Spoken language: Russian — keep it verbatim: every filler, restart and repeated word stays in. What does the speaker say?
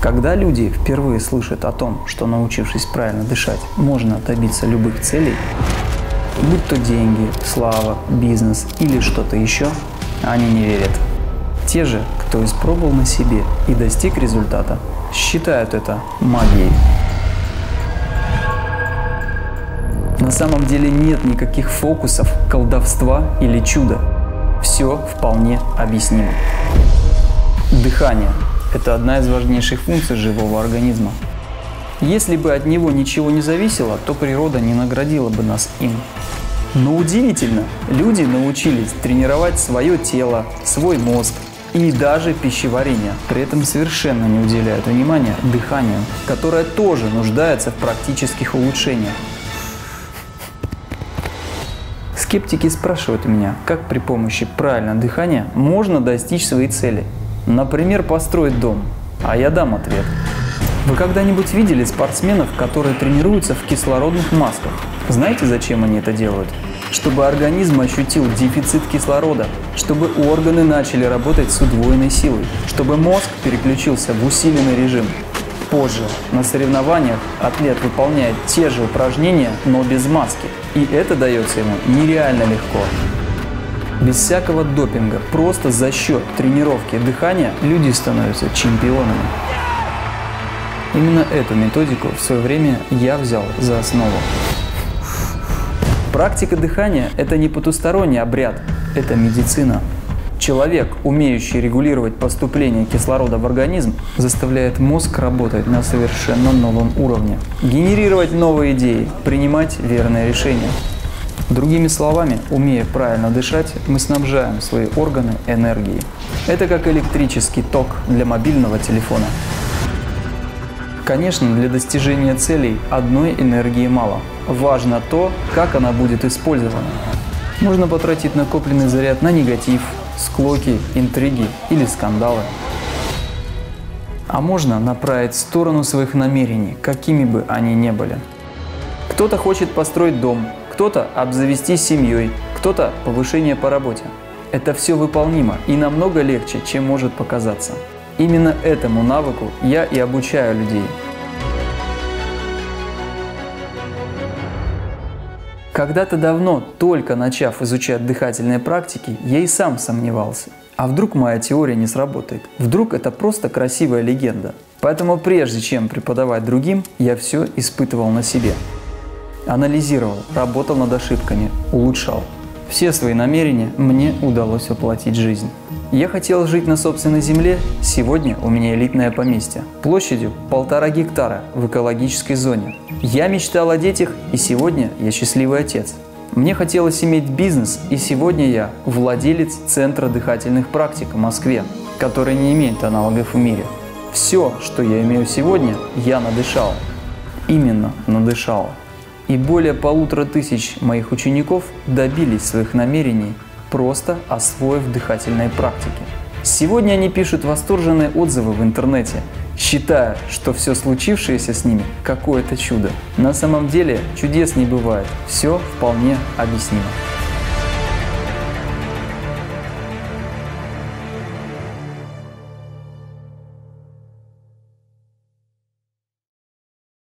Когда люди впервые слышат о том, что, научившись правильно дышать, можно добиться любых целей, будь то деньги, слава, бизнес или что-то еще, они не верят. Те же, кто испробовал на себе и достиг результата, считают это магией. На самом деле нет никаких фокусов, колдовства или чуда. Все вполне объяснимо. Дыхание – это одна из важнейших функций живого организма. Если бы от него ничего не зависело, то природа не наградила бы нас им. Но удивительно, люди научились тренировать свое тело, свой мозг и даже пищеварение. При этом совершенно не уделяют внимания дыханию, которое тоже нуждается в практических улучшениях. Скептики спрашивают меня, как при помощи правильного дыхания можно достичь своей цели. Например, построить дом. А я дам ответ. Вы когда-нибудь видели спортсменов, которые тренируются в кислородных масках? Знаете, зачем они это делают? Чтобы организм ощутил дефицит кислорода, чтобы органы начали работать с удвоенной силой, чтобы мозг переключился в усиленный режим. Позже, на соревнованиях, атлет выполняет те же упражнения, но без маски. И это дается ему нереально легко. Без всякого допинга, просто за счет тренировки дыхания люди становятся чемпионами. Именно эту методику в свое время я взял за основу. Практика дыхания – это не потусторонний обряд, это медицина. Человек, умеющий регулировать поступление кислорода в организм, заставляет мозг работать на совершенно новом уровне, генерировать новые идеи, принимать верные решения. Другими словами, умея правильно дышать, мы снабжаем свои органы энергией. Это как электрический ток для мобильного телефона. Конечно, для достижения целей одной энергии мало. Важно то, как она будет использована. Можно потратить накопленный заряд на негатив, склоки, интриги или скандалы. А можно направить в сторону своих намерений, какими бы они ни были. Кто-то хочет построить дом, кто-то обзавестись семьей, кто-то повышение по работе. Это все выполнимо и намного легче, чем может показаться. Именно этому навыку я и обучаю людей. Когда-то давно, только начав изучать дыхательные практики, я и сам сомневался. А вдруг моя теория не сработает? Вдруг это просто красивая легенда? Поэтому прежде чем преподавать другим, я все испытывал на себе. Анализировал, работал над ошибками, улучшал. Все свои намерения мне удалось воплотить в жизнь. Я хотел жить на собственной земле, сегодня у меня элитное поместье, площадью полтора гектара в экологической зоне. Я мечтал о детях, и сегодня я счастливый отец. Мне хотелось иметь бизнес, и сегодня я владелец Центра дыхательных практик в Москве, который не имеет аналогов в мире. Все, что я имею сегодня, я надышал. Именно надышал. И более полутора тысяч моих учеников добились своих намерений, просто освоив дыхательные практики. Сегодня они пишут восторженные отзывы в интернете, считая, что все случившееся с ними – какое-то чудо. На самом деле чудес не бывает, все вполне объяснимо.